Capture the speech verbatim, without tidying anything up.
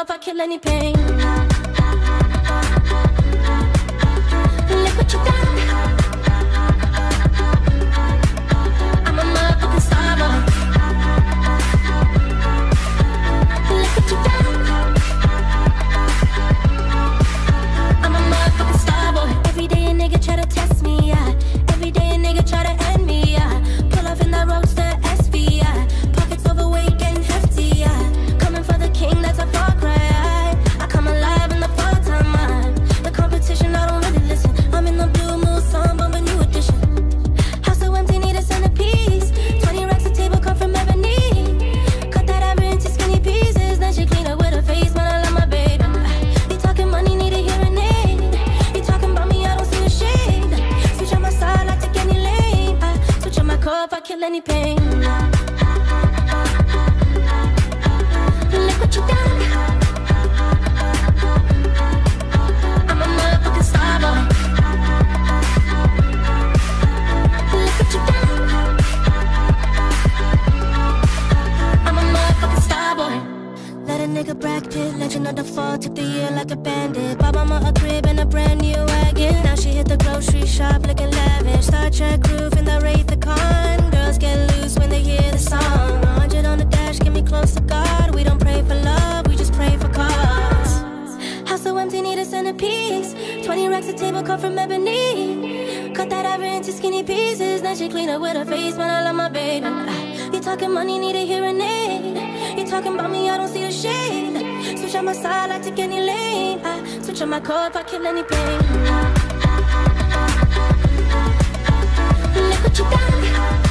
if I kill any pain. Look what you done. I'm a motherfucking star boy. Look what you done. I'm a motherfucking star boy. Every day a nigga try to test me, yeah. Every day a nigga try to end me, yeah. Pull off in that roadster S V, yeah. Pockets overweight getting hefty, yeah. Coming for the king, that's a far cry. I come alive in the fall time, man. The competition, I don't really listen. I'm in the blue moon song, but a new edition. House so empty, need a centerpiece. Twenty racks of table come from ebony. Cut that ever into skinny pieces. Then she clean up with her face, man, I love my baby. You talking money, need a hearing aid. You talking about me, I don't see the shade. Switch on my side, I take any lane. I switch on my car if I kill any pain. Look what you done. I'm a motherfucking star boy. Look what you done. I'm a motherfucking star boy. Let a nigga Brad Pitt, legend of the fall, took the year like a bandit. Bought mama a crib and a brand new wagon. Now she hit the grocery shop looking lavish. Star Trek roof in the Wraith the Con. Girls get loose when they hear the song. one hundred on the dash, get me close to God. We don't pray for love, we just pray for cause. House so empty, need a centerpiece. Twenty racks of table come from ebony. Cut that ever into skinny pieces. Then she clean up with her face, man, I love my baby. You talking money, need a hearing aid. You talking about me, I don't see the shade. Switch on my side, I take any lane. I switch on my car if I kill any pain. Look what you done.